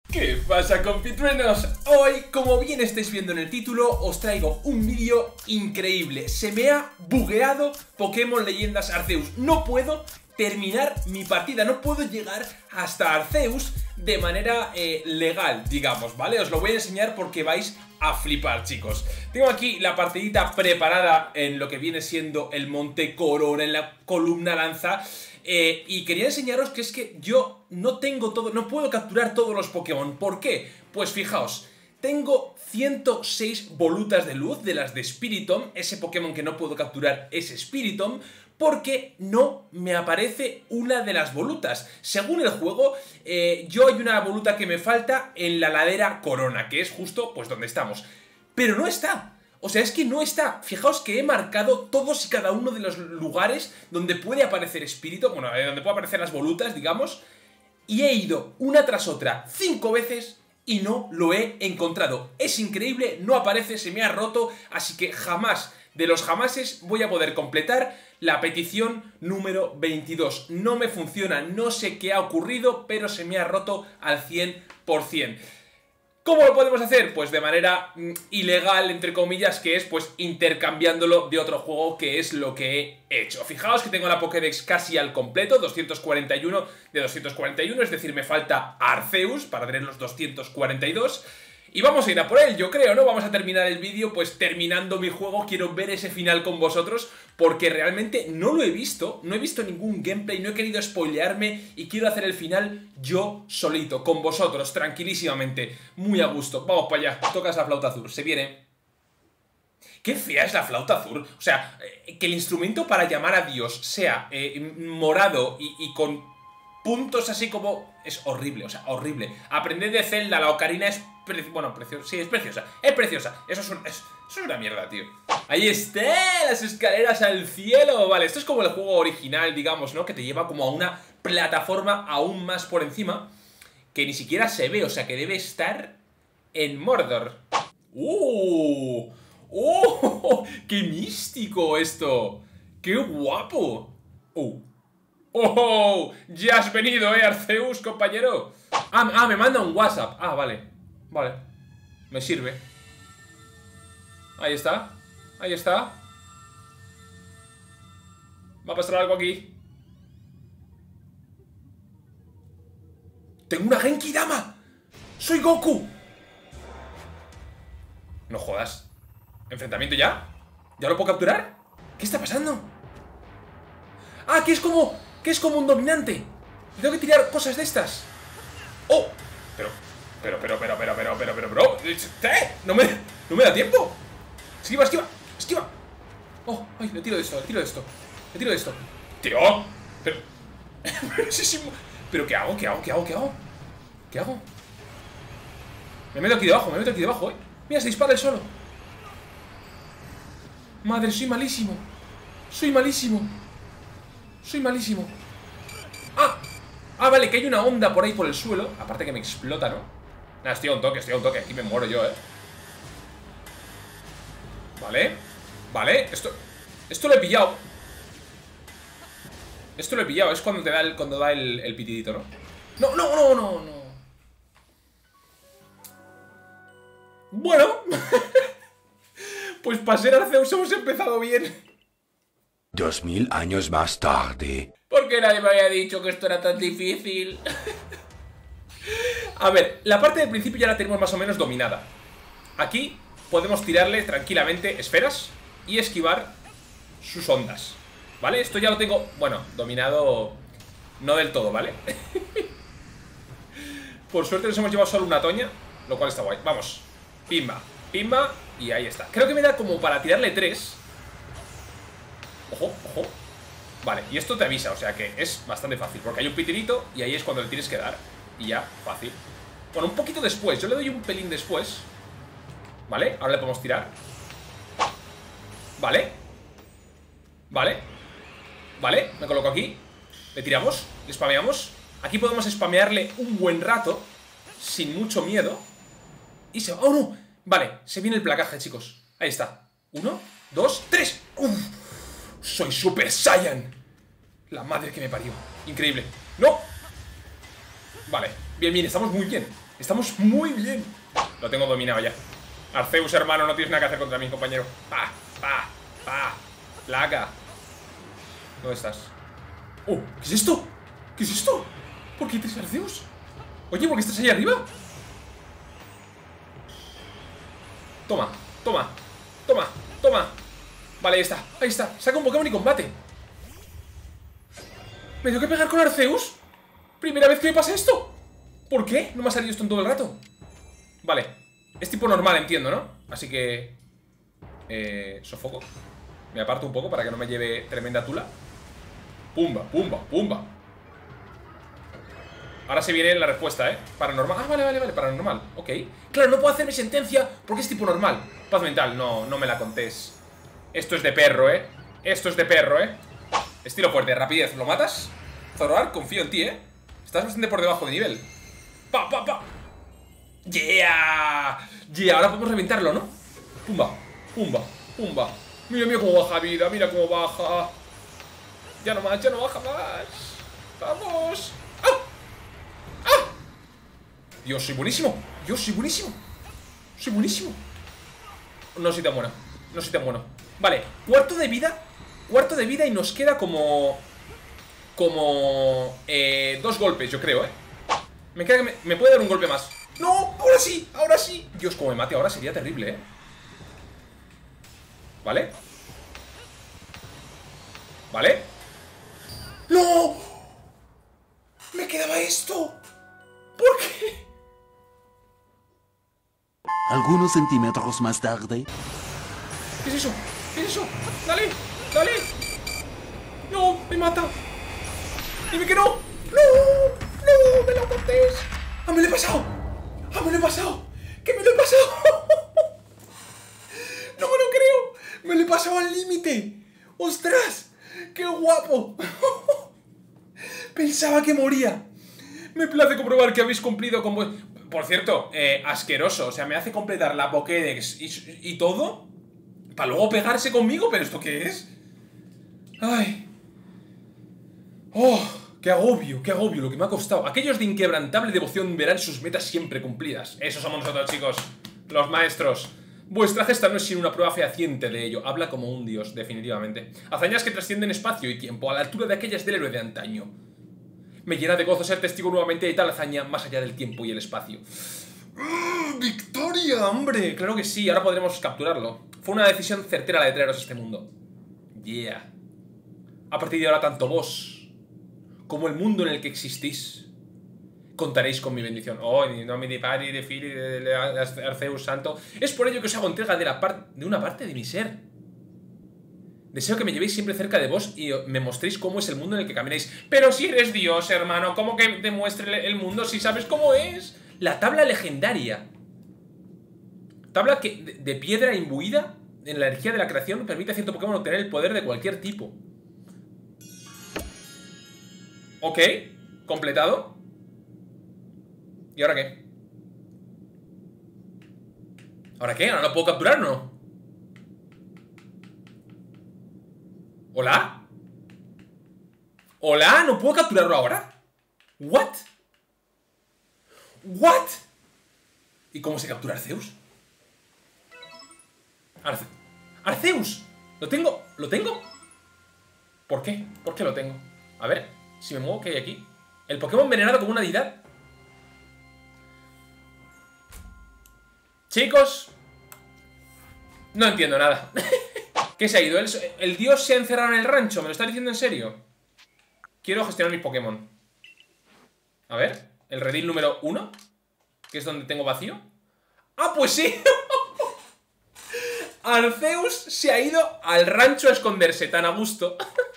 ¿Qué pasa, compitruenos? Hoy, como bien estáis viendo en el título, os traigo un vídeo increíble. Se me ha bugueado Pokémon Leyendas Arceus. No puedo terminar mi partida, no puedo llegar hasta Arceus de manera legal, digamos, ¿vale? Os lo voy a enseñar porque vais a flipar, chicos. Tengo aquí la partidita preparada en lo que viene siendo el Monte Corona, en la columna lanza. Y quería enseñaros que es que yo no tengo todo, no puedo capturar todos los Pokémon. ¿Por qué? Pues fijaos, tengo 106 volutas de luz de las de Spiritomb. Ese Pokémon que no puedo capturar es Spiritomb, porque no me aparece una de las volutas. Según el juego, yo hay una voluta que me falta en la ladera Corona, que es justo pues donde estamos. Pero no está. O sea, es que no está. Fijaos que he marcado todos y cada uno de los lugares donde puede aparecer Spiritomb, bueno, donde puede aparecer las volutas, digamos, y he ido una tras otra 5 veces y no lo he encontrado. Es increíble, no aparece, se me ha roto, así que jamás de los jamases voy a poder completar la petición número 22. No me funciona, no sé qué ha ocurrido, pero se me ha roto al 100%. ¿Cómo lo podemos hacer? Pues de manera ilegal, entre comillas, que es pues intercambiándolo de otro juego, que es lo que he hecho. Fijaos que tengo la Pokédex casi al completo, 241 de 241, es decir, me falta Arceus para tener los 242. Y vamos a ir a por él, yo creo, ¿no? Vamos a terminar el vídeo pues terminando mi juego. Quiero ver ese final con vosotros porque realmente no lo he visto. No he visto ningún gameplay, no he querido spoilearme y quiero hacer el final yo solito, con vosotros, tranquilísimamente. Muy a gusto. Vamos para allá. Tocas la flauta azul, se viene. Qué fea es la flauta azul. O sea, que el instrumento para llamar a Dios sea morado y con puntos así como... Es horrible, o sea, horrible. Aprended de Zelda, la ocarina es... Bueno, preciosa, sí, es preciosa. Es preciosa. Eso es una mierda, tío. Ahí está, las escaleras al cielo. Vale, esto es como el juego original, digamos, ¿no? Que te lleva como a una plataforma aún más por encima, que ni siquiera se ve, o sea, que debe estar en Mordor. ¡Oh! ¡Qué místico esto! ¡Qué guapo! ¡Oh! ¡Oh! ¡Ya has venido, Arceus, compañero! Me manda un WhatsApp. Vale. Vale. Me sirve. Ahí está. Ahí está. Va a pasar algo aquí. ¡Tengo una Genki Dama! ¡Soy Goku! No jodas. ¿Enfrentamiento ya? ¿Ya lo puedo capturar? ¿Qué está pasando? Que es como un dominante. Tengo que tirar cosas de estas. ¡Oh! Pero, bro. No me da tiempo. Esquiva. Oh, ay, le tiro de esto. Tío. Pero ¿qué hago? ¿Qué hago? Me meto aquí debajo, Mira, se dispara el solo. Madre, soy malísimo. Vale, que hay una onda por ahí por el suelo. Aparte que me explota, ¿no? Nada, estoy a un toque. Aquí me muero yo, Vale, esto lo he pillado. Es cuando te da el pitidito, ¿no? No. Bueno. Pues para ser Arceus hemos empezado bien. 2000 años más tarde. ¿Por qué nadie me había dicho que esto era tan difícil? A ver, la parte del principio ya la tenemos más o menos dominada. Aquí podemos tirarle tranquilamente esferas y esquivar sus ondas, ¿vale? Esto ya lo tengo, bueno, dominado no del todo, ¿vale? Por suerte nos hemos llevado solo una toña, lo cual está guay. Vamos, pimba, y ahí está. Creo que me da como para tirarle 3. Ojo. Vale, y esto te avisa, o sea que es bastante fácil, porque hay un pitidito y ahí es cuando le tienes que dar. Y ya, fácil. Bueno, un poquito después, yo le doy un pelín después. Vale, ahora le podemos tirar. Vale, me coloco aquí. Le tiramos, le spameamos. Aquí podemos spamearle un buen rato sin mucho miedo. Y se va, ¡oh no! Vale, se viene el placaje, chicos. Ahí está, 1, 2, 3. ¡Uf! Soy Super Saiyan. La madre que me parió. Increíble. ¡No! Vale, bien, estamos muy bien. Estamos muy bien. Lo tengo dominado ya. Arceus, hermano, no tienes nada que hacer contra mí, compañero. Pa, pa, pa. Placa. ¿Dónde estás? Oh, ¿qué es esto? ¿Qué es esto? ¿Por qué tienes Arceus? Oye, ¿por qué estás ahí arriba? Toma, toma, toma, toma. Vale, ahí está, ahí está. Saca un Pokémon y combate. ¿Me tengo que pegar con Arceus? Primera vez que me pasa esto. ¿Por qué? No me ha salido esto en todo el rato. Vale, es tipo normal, entiendo, ¿no? Así que... sofoco. Me aparto un poco para que no me lleve tremenda tula. Pumba, pumba, pumba. Ahora se viene la respuesta, ¿eh? Paranormal. Ah, vale, vale, vale, paranormal. Ok. Claro, no puedo hacerme sentencia porque es tipo normal. Paz mental, no, no me la contés. Esto es de perro, ¿eh? Esto es de perro, ¿eh? Estilo fuerte, rapidez. ¿Lo matas? Zoroark, confío en ti, ¿eh? Estás bastante por debajo de nivel. ¡Pa, pa, pa! ¡Yeah! ¡Yeah! Ahora podemos reventarlo, ¿no? Pumba, pumba, pumba. Mira, mira cómo baja vida, mira cómo baja. Ya no más, ya no baja más. ¡Vamos! ¡Ah! ¡Ah! Dios, soy buenísimo. Dios, soy buenísimo. Soy buenísimo. No soy tan bueno. No soy tan bueno. Vale, cuarto de vida. Cuarto de vida y nos queda como... dos golpes, yo creo, ¿eh? Me queda que me puede dar un golpe más. ¡No! ¡Ahora sí! ¡Ahora sí! Dios, como me mate ahora sería terrible, ¿eh? ¿Vale? ¿Vale? ¡No! ¡Me quedaba esto! ¿Por qué? Algunos centímetros más tarde. ¿Qué es eso? ¿Qué es eso? ¡Dale! ¡Dale! ¡No! ¡Me mata! ¡Dime que no! ¡No! ¡No! ¡Me lo contés! ¡Ah, me lo he pasado! ¡Ah, me lo he pasado! ¡Que me lo he pasado! ¡No me lo creo! ¡Me lo he pasado al límite! ¡Ostras! ¡Qué guapo! Pensaba que moría. Me place comprobar que habéis cumplido con... Por cierto, asqueroso. O sea, me hace completar la Pokédex y todo para luego pegarse conmigo. ¿Pero esto qué es? ¡Ay! ¡Oh! ¡Qué agobio! ¡Qué agobio! Lo que me ha costado. Aquellos de inquebrantable devoción verán sus metas siempre cumplidas. Eso somos nosotros, chicos. Los maestros. Vuestra gesta no es sino una prueba fehaciente de ello. Habla como un dios, definitivamente. Hazañas que trascienden espacio y tiempo, a la altura de aquellas del héroe de antaño. Me llena de gozo ser testigo nuevamente de tal hazaña más allá del tiempo y el espacio. ¡Victoria, hombre! Claro que sí, ahora podremos capturarlo. Fue una decisión certera la de traeros a este mundo. Yeah. A partir de ahora, tanto vos como el mundo en el que existís contaréis con mi bendición. Oh, no me de Padre, de Fili, de Arceus Santo. Es por ello que os hago entrega de una parte de mi ser. Deseo que me llevéis siempre cerca de vos y me mostréis cómo es el mundo en el que camináis. Pero si eres Dios, hermano, ¿cómo que te muestre el mundo si sabes cómo es? La tabla legendaria. Tabla que, de piedra imbuida en la energía de la creación, permite a cierto Pokémon obtener el poder de cualquier tipo. Ok, completado. ¿Y ahora qué? ¿Ahora qué? ¿Ahora no puedo capturar o no? ¿Hola? ¿Hola? ¿No puedo capturarlo ahora? ¿What? ¿What? ¿Y cómo se captura Arceus? ¡Arceus! ¿Lo tengo? ¿Lo tengo? ¿Por qué? ¿Por qué lo tengo? A ver, si me muevo, ¿qué hay aquí? El Pokémon envenenado como una deidad. Chicos, no entiendo nada. ¿Qué se ha ido? ¿El dios se ha encerrado en el rancho? ¿Me lo está diciendo en serio? Quiero gestionar mis Pokémon. A ver, el redil número 1, que es donde tengo vacío. ¡Ah, pues sí! Arceus se ha ido al rancho a esconderse, tan a gusto.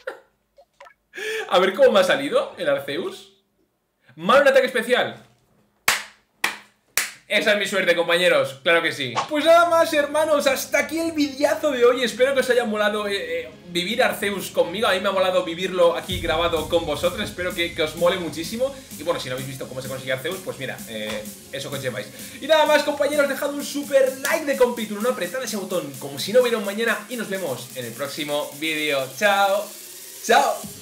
A ver cómo me ha salido el Arceus. Mal un ataque especial. Esa es mi suerte, compañeros, claro que sí. Pues nada más, hermanos, hasta aquí el videazo de hoy. Espero que os haya molado vivir Arceus conmigo. A mí me ha molado vivirlo aquí grabado con vosotros. Espero que os mole muchísimo. Y bueno, si no habéis visto cómo se consigue Arceus, pues mira, eso que os lleváis. Y nada más, compañeros, dejad un super like de compituro, no apretad ese botón como si no hubiera un mañana. Y nos vemos en el próximo vídeo. Chao. Chao.